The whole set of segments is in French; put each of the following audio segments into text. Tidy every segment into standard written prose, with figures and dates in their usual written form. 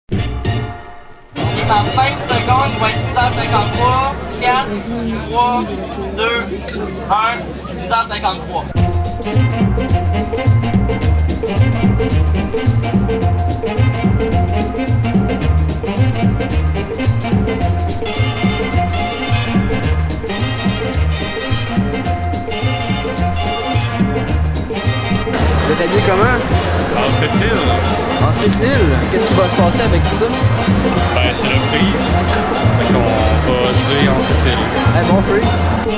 Dans 5 secondes, il va être 6h53, 4, 3, 2, 1, 6h53. Vous êtes habillé comment? En Sicile. En Sicile? Qu'est-ce qui va se passer avec ça? Ben, c'est le freeze. Fait qu'on va geler en Sicile. Un bon freeze?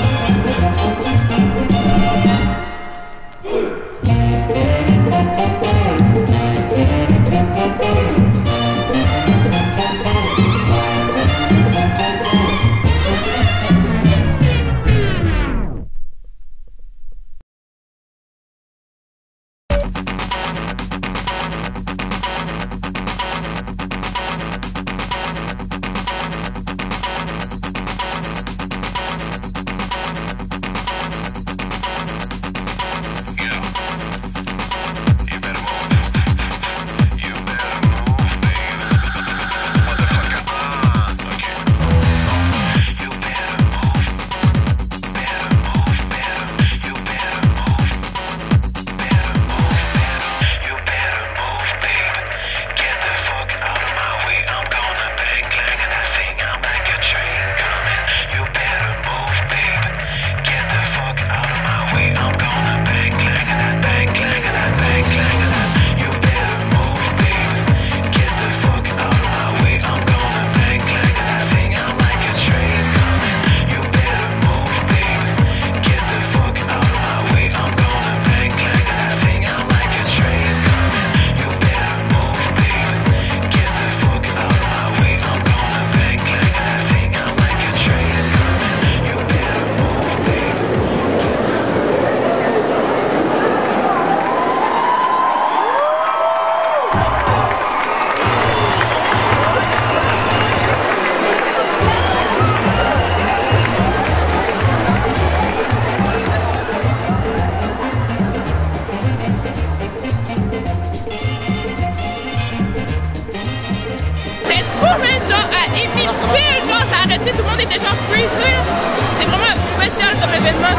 Tout le monde était genre freeze. C'est vraiment spécial comme événement,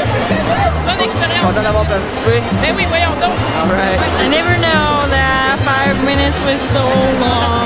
c'est bonne expérience. Content d'avoir participé? Ben oui, voyons donc. All right. I never know that 5 minutes was so long.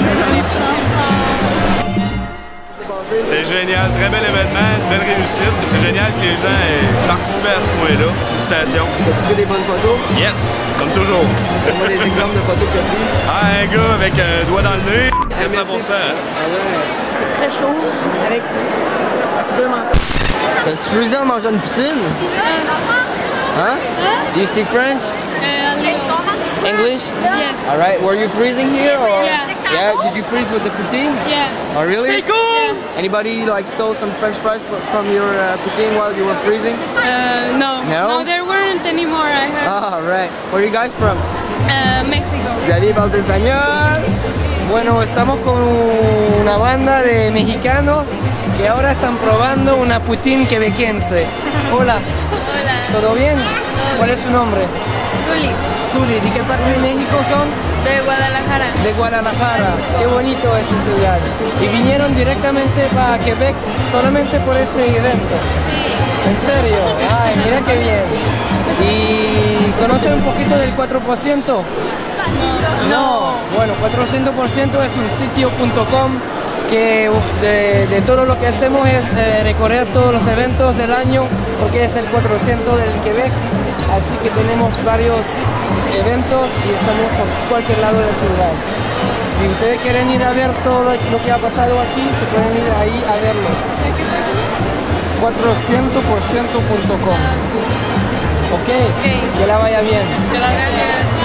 C'était génial, très bel événement, une belle réussite. C'est génial que les gens aient participé à ce point-là. Félicitations. As-tu pris des bonnes photos? Yes, comme toujours. Donne-moi des exemples de photos que tu as pris. Ah, un gars avec un doigt dans le nez, 400%. Ah ouais. C'est très chaud avec deux manteaux. T'as-tu freezé en mangeant une poutine? Huh? Do you speak French? English? Yes. All right. Were you freezing here or? Yeah. Yeah. Did you freeze with the poutine? Yeah. Oh really? C'est cool! Anybody like stole some French fries from your poutine while you were freezing? No. No? No, there weren't anymore. I heard. All right. Where are you guys from? Mexico. Xavier parle español. Bueno, estamos con una banda de mexicanos que ahora están probando una poutine quebequense. Hola. Hola. ¿Todo bien? ¿Cuál es su nombre? Zulis. Zuli. ¿De qué parte de México son? De Guadalajara. De Guadalajara. Qué bonito es ese lugar. Y vinieron directamente para Quebec solamente por ese evento. Sí. ¿En serio? Ay, mira qué bien. ¿Y conocen un poquito del 4%? No. Bueno, 400% es un sitio.com que de todo lo que hacemos es recorrer todos los eventos del año porque es el 400 del Quebec. Así que tenemos varios eventos y estamos por cualquier lado de la ciudad. Si ustedes quieren ir a ver todo lo que ha pasado aquí, se pueden ir ahí a verlo. 400%.com. Ok, que la vaya bien. Gracias.